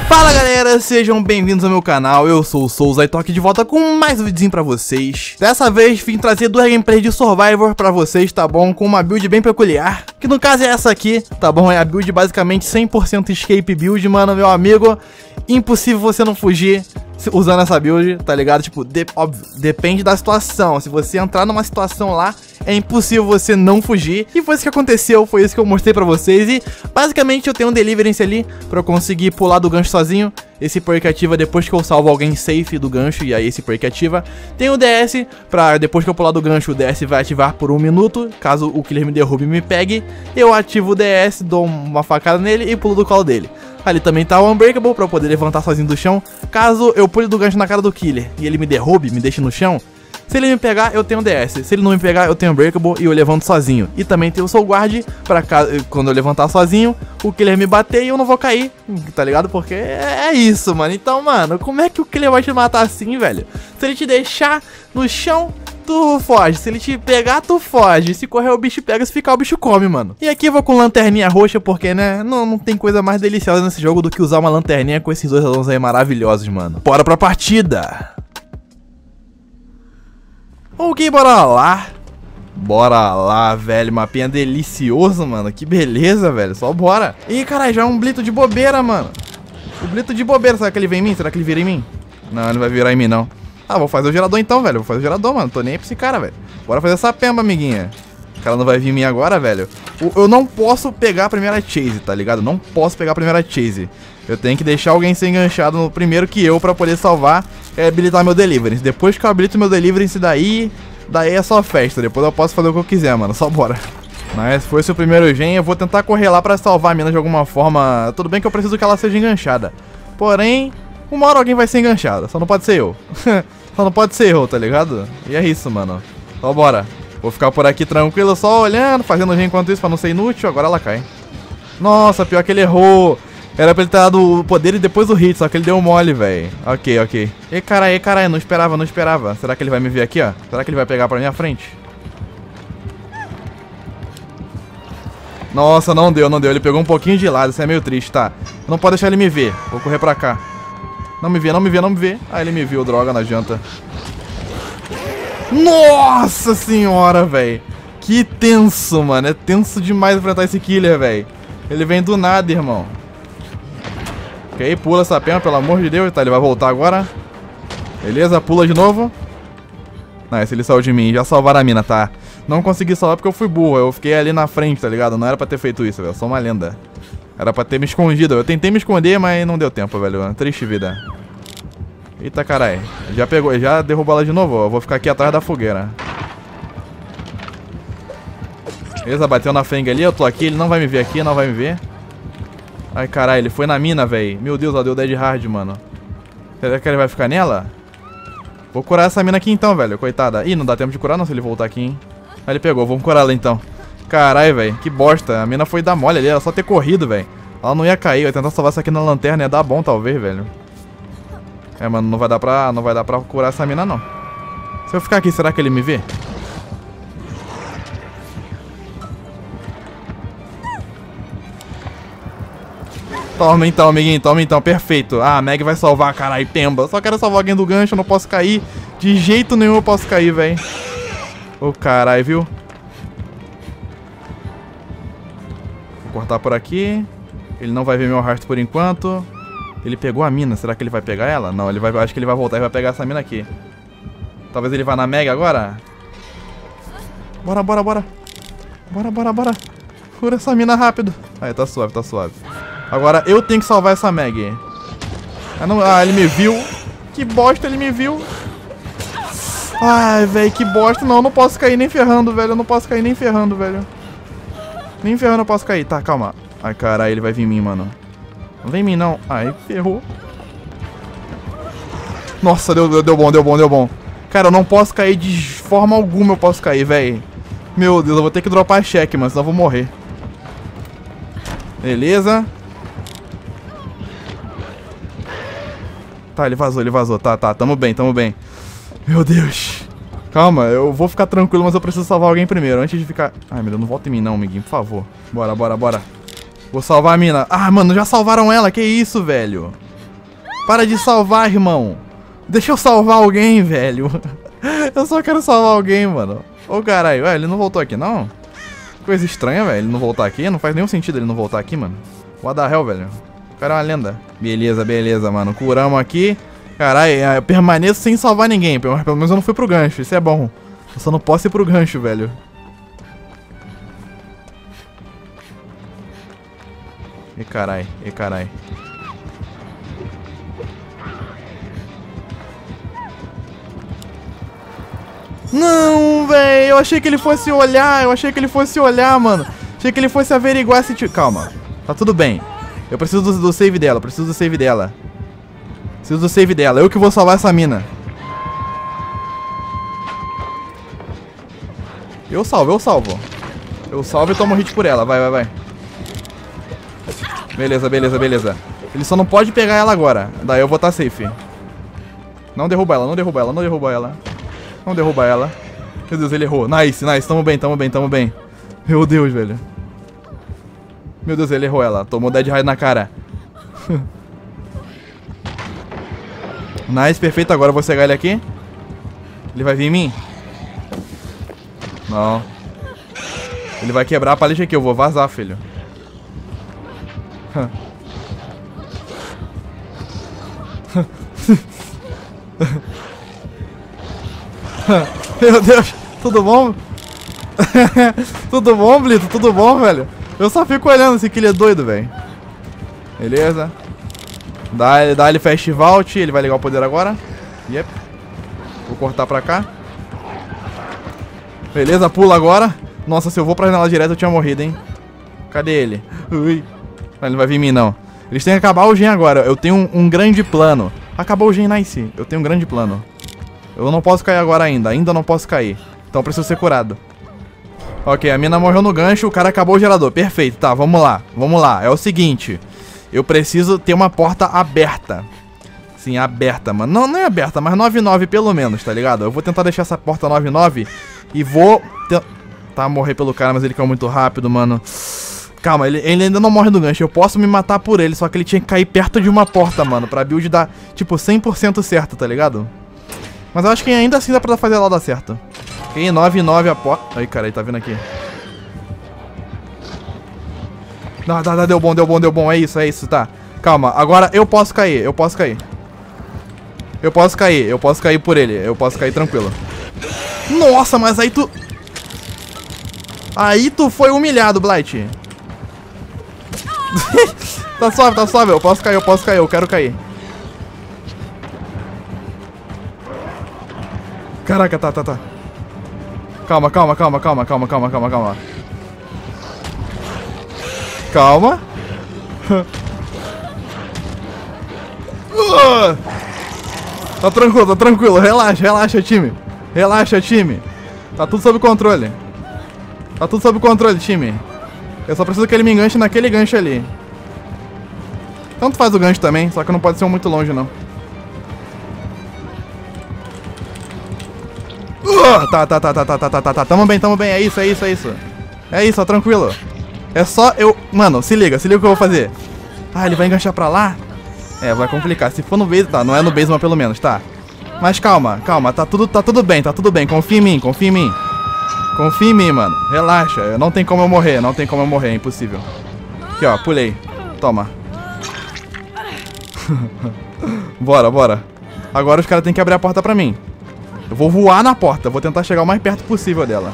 Fala galera, sejam bem-vindos ao meu canal, eu sou o Souza e tô aqui de volta com mais um videozinho pra vocês. Dessa vez vim trazer duas gameplays de Survivor pra vocês, tá bom? Com uma build bem peculiar, que no caso é essa aqui, tá bom? É a build basicamente 100% escape build, mano, meu amigo. Impossível você não fugir usando essa build, tá ligado? Tipo, óbvio, depende da situação. Se você entrar numa situação lá, é impossível você não fugir. E foi isso que aconteceu, foi isso que eu mostrei pra vocês. E basicamente eu tenho um Deliverance ali pra eu conseguir pular do gancho sozinho. Esse perk ativa depois que eu salvo alguém safe do gancho, e aí esse perk ativa. Tem o DS, pra depois que eu pular do gancho, o DS vai ativar por 1 minuto. Caso o killer me derrube e me pegue, eu ativo o DS, dou uma facada nele e pulo do colo dele. Ali também tá o Unbreakable pra eu poder levantar sozinho do chão. Caso eu pule do gancho na cara do killer e ele me derrube, me deixe no chão, se ele me pegar, eu tenho DS. Se ele não me pegar, eu tenho Unbreakable e eu levanto sozinho. E também tem o Soul Guard pra quando eu levantar sozinho, o killer me bater e eu não vou cair, tá ligado? Porque é isso, mano. Então, mano, como é que o killer vai te matar assim, velho? Se ele te deixar no chão, tu foge. Se ele te pegar, tu foge. Se correr, o bicho pega. Se ficar, o bicho come, mano. E aqui eu vou com lanterninha roxa, porque, né, não tem coisa mais deliciosa nesse jogo do que usar uma lanterninha com esses dois alunos aí maravilhosos, mano. Bora pra partida! Ok, bora lá. Bora lá, velho. Mapinha delicioso, mano. Que beleza, velho. Só bora. Ih, caralho, já é um blito de bobeira, mano. O blito de bobeira. Será que ele vem em mim? Será que ele vira em mim? Não, ele não vai virar em mim, não. Ah, vou fazer o gerador então, velho. Vou fazer o gerador, mano. Tô nem aí pra esse cara, velho. Bora fazer essa pemba, amiguinha. O cara não vai vir em mim agora, velho. Eu não posso pegar a primeira chase, tá ligado? Não posso pegar a primeira chase. Eu tenho que deixar alguém ser enganchado no primeiro que eu pra poder salvar e habilitar meu Deliverance. Depois que eu habilito meu Deliverance, daí é só festa. Depois eu posso fazer o que eu quiser, mano. Só bora. Mas se fosse o primeiro gen, eu vou tentar correr lá pra salvar a mina de alguma forma. Tudo bem que eu preciso que ela seja enganchada. Porém, uma hora alguém vai ser enganchado. Só não pode ser eu. Só não pode ser eu, tá ligado? E é isso, mano. Só bora. Vou ficar por aqui tranquilo, só olhando, fazendo gen enquanto isso pra não ser inútil. Agora ela cai. Nossa, pior que ele errou. Era pra ele ter dado o poder e depois o hit, só que ele deu mole, velho. Ok, ok. E caralho, não esperava, não esperava. Será que ele vai me ver aqui, ó? Será que ele vai pegar pra minha frente? Nossa, não deu, não deu. Ele pegou um pouquinho de lado, isso é meio triste, tá? Não pode deixar ele me ver. Vou correr pra cá. Não me vê, não me vê, não me vê. Ah, ele me viu, droga, na janta. Nossa senhora, velho. Que tenso, mano. É tenso demais enfrentar esse killer, velho. Ele vem do nada, irmão. Ok, pula essa pena, pelo amor de Deus. Tá, ele vai voltar agora. Beleza, pula de novo. Nice, ele saiu de mim. Já salvaram a mina, tá? Não consegui salvar porque eu fui burro. Eu fiquei ali na frente, tá ligado? Não era pra ter feito isso, velho. Eu sou uma lenda. Era pra ter me escondido. Eu tentei me esconder, mas não deu tempo, velho. Triste vida. Eita, caralho. Já pegou, já derrubou ela de novo. Eu vou ficar aqui atrás da fogueira. Beleza, bateu na feng ali. Eu tô aqui, ele não vai me ver aqui, não vai me ver. Ai, caralho, ele foi na mina, velho. Meu Deus, ela deu dead hard, mano. Será que ele vai ficar nela? Vou curar essa mina aqui então, velho. Coitada. Ih, não dá tempo de curar não se ele voltar aqui, hein. Aí ele pegou, vamos curar ela então. Caralho, velho, que bosta. A mina foi dar mole ali, ela só ter corrido, velho. Ela não ia cair, eu ia tentar salvar essa aqui na lanterna. Ia dar bom, talvez, velho. É, mano, não vai dar pra curar essa mina, não. Se eu ficar aqui, será que ele me vê? Toma então, amiguinho, toma então, perfeito. Ah, a Meg vai salvar, caralho, pemba. Só quero salvar alguém do gancho, eu não posso cair. De jeito nenhum eu posso cair, velho. Ô, caralho, viu? Vou cortar por aqui. Ele não vai ver meu heart por enquanto. Ele pegou a mina, será que ele vai pegar ela? Não, ele vai, acho que ele vai voltar e vai pegar essa mina aqui. Talvez ele vá na Meg agora. Bora, bora, bora. Bora, bora, bora. Cura essa mina rápido. Aí, tá suave, tá suave. Agora eu tenho que salvar essa Meg. Ah, ele me viu. Que bosta, ele me viu. Ai, velho, que bosta. Não, eu não posso cair nem ferrando, velho. Eu não posso cair nem ferrando, velho. Nem ferrando eu posso cair. Tá, calma. Ai, caralho, ele vai vir em mim, mano. Não vem em mim, não. Ai, ferrou. Nossa, deu bom, deu bom, deu bom. Cara, eu não posso cair de forma alguma. Eu posso cair, velho. Meu Deus, eu vou ter que dropar cheque, mano. Senão eu vou morrer. Beleza. Tá, ele vazou. Tá, tamo bem, tamo bem. Meu Deus. Calma, eu vou ficar tranquilo, mas eu preciso salvar alguém primeiro, antes de ficar... Ai, meu Deus, não volta em mim não, amiguinho, por favor. Bora. Vou salvar a mina. Ah, mano, já salvaram ela, que isso, velho. Para de salvar, irmão. Deixa eu salvar alguém, velho. Eu só quero salvar alguém, mano. Ô, caralho. Ué, ele não voltou aqui, não? Coisa estranha, velho. Ele não voltar aqui. Não faz nenhum sentido ele não voltar aqui, mano. What the hell, velho. O cara é uma lenda. Beleza, beleza, mano. Curamos aqui. Caralho, eu permaneço sem salvar ninguém. Pelo menos eu não fui pro gancho. Isso é bom. Eu só não posso ir pro gancho, velho. E carai, e carai. Não, velho. Eu achei que ele fosse olhar. Eu achei que ele fosse olhar, mano. Achei que ele fosse averiguar se... Calma. Tá tudo bem. Eu preciso do save dela. Preciso do save dela. Preciso do save dela. Eu que vou salvar essa mina. Eu salvo, eu salvo. Eu salvo e tomo hit por ela. Vai, vai, vai. Beleza, beleza, beleza. Ele só não pode pegar ela agora. Daí eu vou estar safe. Não derruba ela, não derruba ela, não derruba ela. Não derruba ela. Meu Deus, ele errou. Nice, nice. Tamo bem, tamo bem, tamo bem. Meu Deus, velho. Meu Deus, ele errou ela. Tomou Dead High na cara. Nice, perfeito. Agora eu vou cegar ele aqui. Ele vai vir em mim? Não. Ele vai quebrar a palete aqui. Eu vou vazar, filho. Meu Deus. Tudo bom? Tudo bom, Blito? Tudo bom, velho? Eu só fico olhando assim que ele é doido, velho. Beleza. Dá ele Fast Vault. Ele vai ligar o poder agora. Yep. Vou cortar pra cá. Beleza, pula agora. Nossa, se eu vou pra janela direto eu tinha morrido, hein. Cadê ele? Ui. Ele não vai vir em mim, não. Eles têm que acabar o gen agora. Eu tenho um grande plano. Acabou o gen, nice. Eu tenho um grande plano. Eu não posso cair agora ainda. Ainda não posso cair. Então eu preciso ser curado. Ok, a mina morreu no gancho. O cara acabou o gerador. Perfeito. Tá, vamos lá. Vamos lá. É o seguinte. Eu preciso ter uma porta aberta. Sim, aberta, mano. Não, não é aberta, mas 9-9 pelo menos, tá ligado? Eu vou tentar deixar essa porta 9-9 e vou... Tá, morrer pelo cara, mas ele caiu muito rápido, mano. Calma, ele ainda não morre no gancho. Eu posso me matar por ele, só que ele tinha que cair perto de uma porta, mano. Pra build dar, tipo, 100% certo, tá ligado? Mas eu acho que ainda assim dá pra fazer ela dar certo. Ok, 9-9 a porta... Ai, cara, ele tá vindo aqui. Deu bom, deu bom, deu bom. É isso, tá. Calma, agora eu posso cair, eu posso cair. Eu posso cair por ele. Eu posso cair tranquilo. Nossa, mas aí tu... Aí tu foi humilhado, Blight. Tá suave, eu posso cair, eu quero cair. Caraca, tá. Calma. Calma. Tá tranquilo. Relaxa, time. Tá tudo sob controle. Time. Eu só preciso que ele me enganche naquele gancho ali. Tanto faz o gancho também, só que não pode ser um muito longe, não. Tá. Tamo bem. É isso. É isso, ó, tranquilo. É só eu... Mano, se liga o que eu vou fazer. Ah, ele vai enganchar pra lá? É, vai complicar. Se for no base, tá. Não é no base, mas pelo menos, tá. Mas calma. Tá tudo bem. Confia em mim, mano. Relaxa. Não tem como eu morrer. É impossível. Aqui, ó. Pulei. Toma. Bora. Agora os caras têm que abrir a porta pra mim. Eu vou voar na porta. Vou tentar chegar o mais perto possível dela.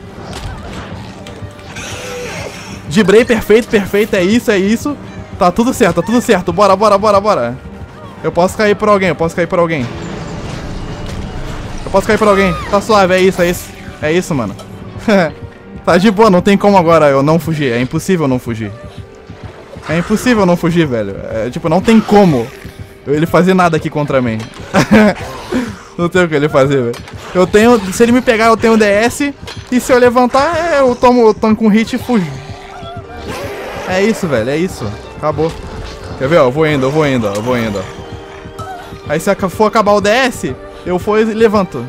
Dibrei, perfeito. É isso. Tá tudo certo. Bora. Eu posso cair por alguém. Tá suave, é isso, mano. Tá de boa, não tem como agora eu não fugir. É impossível não fugir, velho. É, tipo, não tem como ele fazer nada aqui contra mim. Não tem o que ele fazer, velho. Eu tenho... Se ele me pegar, eu tenho DS. E se eu levantar, eu tanco um hit e fujo. É isso, velho. Acabou. Quer ver, ó? Eu vou indo. Aí se for acabar o DS, eu for e levanto.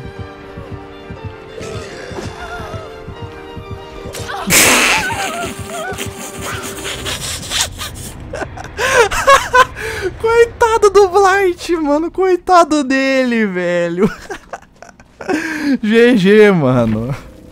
Coitado do Blight. pallet, mano. Coitado dele, velho. GG, mano.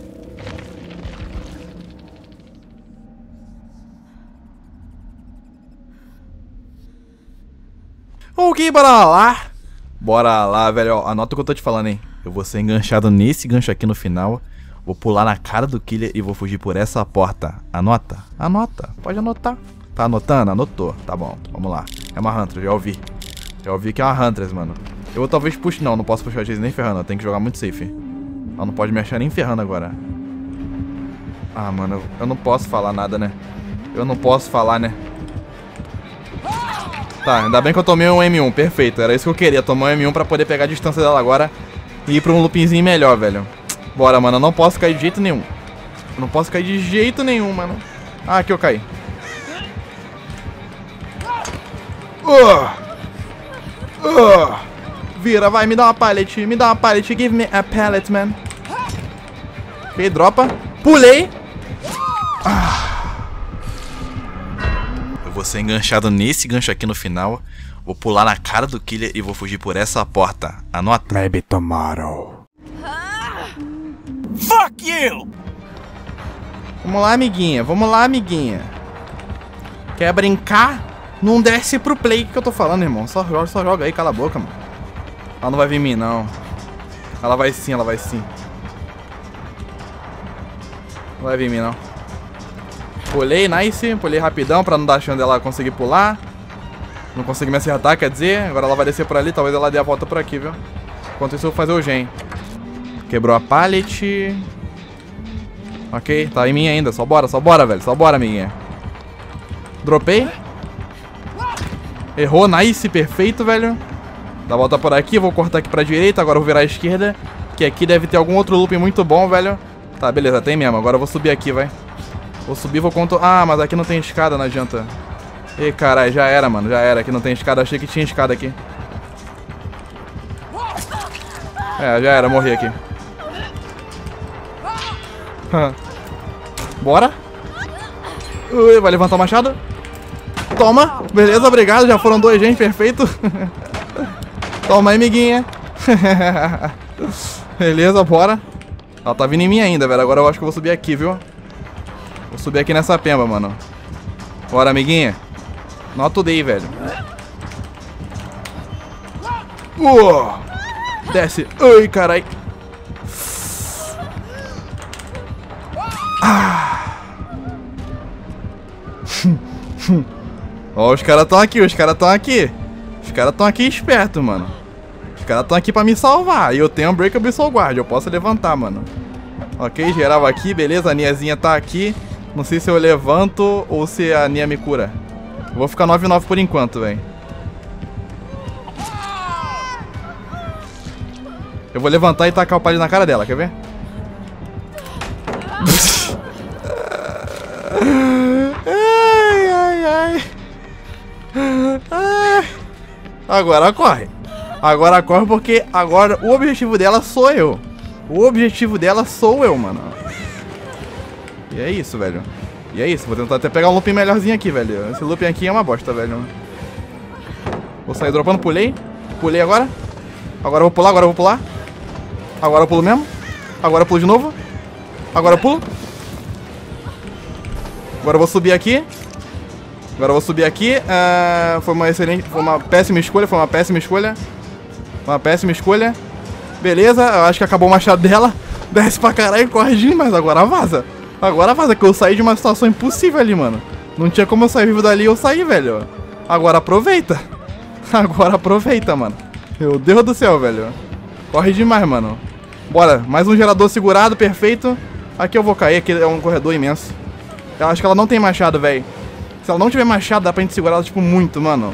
Ok, bora lá. Bora lá, velho. Ó, anota o que eu tô te falando, hein. Eu vou ser enganchado nesse gancho aqui no final. Vou pular na cara do killer e vou fugir por essa porta. Anota? Anota. Pode anotar. Tá anotando? Anotou. Tá bom. Vamos lá. É uma Huntress, já ouvi. Já ouvi que é uma Huntress, mano. Eu talvez puxe. Não posso puxar a Chase nem ferrando. Eu tenho que jogar muito safe. Ela não pode me achar nem ferrando agora. Ah, mano. Eu não posso falar nada, né? Eu não posso falar, né? Tá, ainda bem que eu tomei um M1. Perfeito. Era isso que eu queria. Tomar um M1 pra poder pegar a distância dela agora. E ir pra um loopingzinho melhor, velho. Bora, mano. Eu não posso cair de jeito nenhum. Eu não posso cair de jeito nenhum, mano. Ah, aqui eu caí. Vira, vai. Me dá uma pallet. Me dá uma pallet. Give me a pallet, man. Ok, dropa. Pulei. Eu vou ser enganchado nesse gancho aqui no final. Vou pular na cara do killer e vou fugir por essa porta. Anota? Maybe tomorrow. Fuck you! Vamos lá, amiguinha. Vamos lá, amiguinha. Quer brincar? Não desce pro play que eu tô falando, irmão. Só joga aí, cala a boca, mano. Ela não vai vir em mim, não. Ela vai sim, ela vai sim. Não vai vir em mim, não. Pulei, nice. Pulei rapidão pra não dar chance dela conseguir pular. Não consegui me acertar, quer dizer. Agora ela vai descer por ali. Talvez ela dê a volta por aqui, viu? Enquanto isso eu vou fazer o gen. Quebrou a pallet. Ok, tá em mim ainda. Só bora, velho. Só bora, amiguinha. Dropei. Errou, nice, perfeito, velho. Dá a volta por aqui, vou cortar aqui pra direita. Agora eu vou virar à esquerda. Que aqui deve ter algum outro loop muito bom, velho. Tá, beleza, tem mesmo. Agora eu vou subir aqui, vai. Vou subir, vou contornar. Ah, mas aqui não tem escada, não adianta. Ih, caralho, já era, mano. Já era. Aqui não tem escada. Achei que tinha escada aqui. É, já era. Morri aqui. Bora. Ui, vai levantar o machado. Toma. Beleza, obrigado. Já foram 2 gente, perfeito. Toma aí, amiguinha. Beleza, bora. Ela tá vindo em mim ainda, velho. Agora eu acho que eu vou subir aqui, viu? Vou subir aqui nessa pemba, mano. Bora, amiguinha. Not today, velho. Desce. Ai, carai. Ó, os caras estão aqui, os caras estão aqui. Os caras estão aqui espertos, mano. Os caras estão aqui pra me salvar. E eu tenho um Breakable Soul Guard, eu posso levantar, mano. Ok, geral aqui, beleza. A Niazinha tá aqui. Não sei se eu levanto ou se a Nia me cura. Eu vou ficar 9-9 por enquanto, velho. Eu vou levantar e tacar o palho na cara dela, quer ver? Agora corre. Agora corre porque agora o objetivo dela sou eu. O objetivo dela sou eu, mano. E é isso, velho. E é isso. Vou tentar até pegar um looping melhorzinho aqui, velho. Esse looping aqui é uma bosta, velho. Vou sair dropando. Pulei. Pulei agora. Agora eu vou pular, agora eu vou pular. Agora eu pulo mesmo. Agora eu pulo de novo. Agora eu pulo. Agora eu vou subir aqui. Agora eu vou subir aqui. Foi uma excelente. Foi uma péssima escolha. Foi uma péssima escolha. Uma péssima escolha. Beleza. Eu acho que acabou o machado dela. Desce pra caralho, corre, mas agora vaza. Agora vaza, que eu saí de uma situação impossível ali, mano. Não tinha como eu sair vivo dali e eu saí, velho. Agora aproveita. Agora aproveita, mano. Meu Deus do céu, velho. Corre demais, mano. Bora. Mais um gerador segurado, perfeito. Aqui eu vou cair. Aqui é um corredor imenso. Eu acho que ela não tem machado, velho. Se ela não tiver machado, dá pra gente segurar ela, tipo, muito, mano.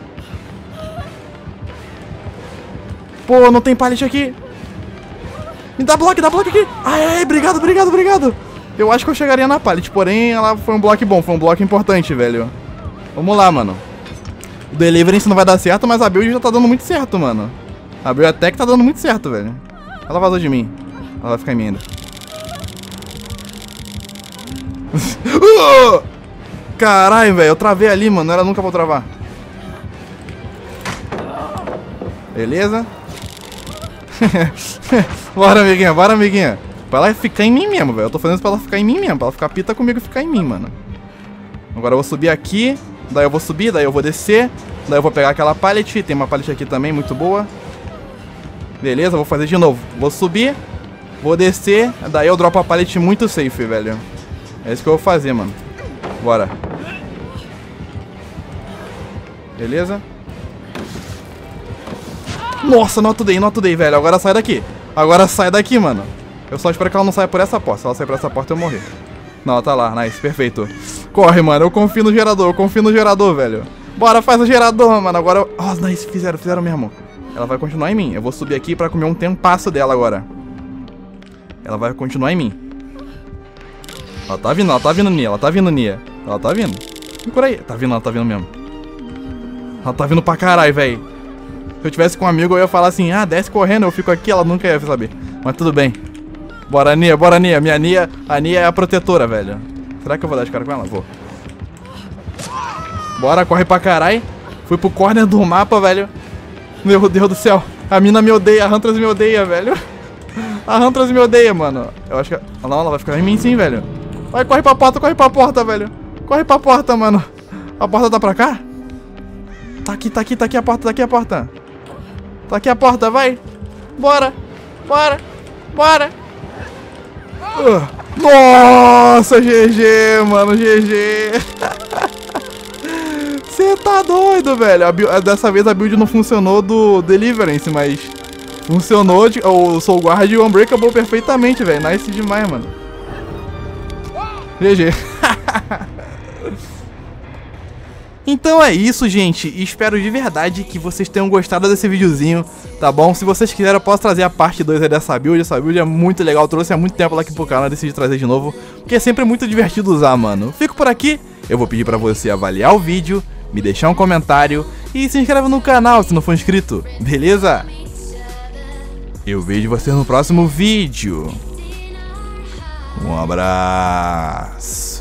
Pô, não tem pallet aqui. Me dá bloco aqui. Ai, obrigado, obrigado, obrigado. Eu acho que eu chegaria na pallet, porém ela foi um bloco bom, foi um bloco importante, velho. Vamos lá, mano. O Deliverance não vai dar certo, mas a build já tá dando muito certo, mano. A build até que tá dando muito certo, velho. Ela vazou de mim. Ela vai ficar em mim ainda. Caralho, velho, eu travei ali, mano. Não era nunca vou travar. Beleza? Bora, amiguinha, bora, amiguinha. Pra ela ficar em mim mesmo, velho. Eu tô fazendo isso pra ela ficar em mim mesmo. Pra ela ficar pita comigo e ficar em mim, mano. Agora eu vou subir aqui. Daí eu vou subir, daí eu vou descer. Daí eu vou pegar aquela pallet. Tem uma pallet aqui também, muito boa. Beleza, vou fazer de novo. Vou subir, vou descer. Daí eu dropo a pallet muito safe, velho. É isso que eu vou fazer, mano. Bora. Beleza? Nossa, not today, velho. Agora sai daqui. Agora sai daqui, mano. Eu só espero que ela não saia por essa porta. Se ela sair por essa porta, eu morrer. Não, ela tá lá. Nice, perfeito. Corre, mano. Eu confio no gerador, velho. Bora, faz o gerador, mano. Agora... Oh, nice, fizeram mesmo. Ela vai continuar em mim. Eu vou subir aqui pra comer um tempasso dela agora. Ela vai continuar em mim. Ela tá vindo, Nia. Ela tá vindo. Vem por aí. Tá vindo, ela tá vindo mesmo. Ela tá vindo pra caralho, velho. Se eu tivesse com um amigo, eu ia falar assim, ah, desce correndo, eu fico aqui, ela nunca ia saber. Mas tudo bem. Bora, Nia. Minha Nia, a Nia é a protetora, velho. Será que eu vou dar de cara com ela? Vou. Bora, corre pra caralho. Fui pro corner do mapa, velho. Meu Deus do céu. A mina me odeia, a Huntress me odeia, velho. A Huntress me odeia, mano. Eu acho que... Não, ela vai ficar em mim sim, velho. Vai, corre pra porta, velho. Corre pra porta, mano. A porta tá pra cá? Tá aqui a porta, Tá aqui a porta, vai. Bora. Nossa, GG, mano, GG. Você tá doido, velho. Dessa vez a build não funcionou do Deliverance, mas funcionou o Soul Guard e o Unbreakable perfeitamente, velho. Nice demais, mano. GG. Então é isso, gente. Espero de verdade que vocês tenham gostado desse videozinho, tá bom? Se vocês quiserem, eu posso trazer a parte 2 aí dessa build. Essa build é muito legal, eu trouxe há muito tempo lá aqui pro canal, decidi trazer de novo, porque é sempre muito divertido usar, mano. Fico por aqui, eu vou pedir pra você avaliar o vídeo, me deixar um comentário e se inscreve no canal se não for inscrito, beleza? Eu vejo você no próximo vídeo. Um abraço.